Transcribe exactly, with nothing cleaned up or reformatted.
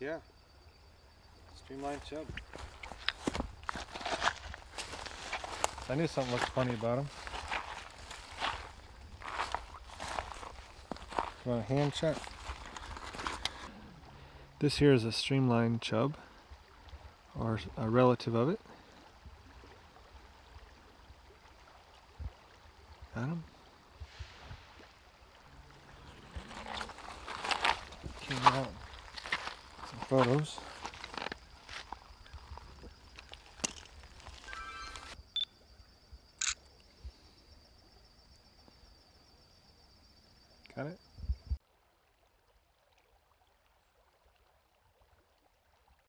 Yeah. Streamline Chub. I knew something looked funny about him. You want a hand check? This here is a Streamline Chub, or a relative of it. Got him. Came out some photos. Got it?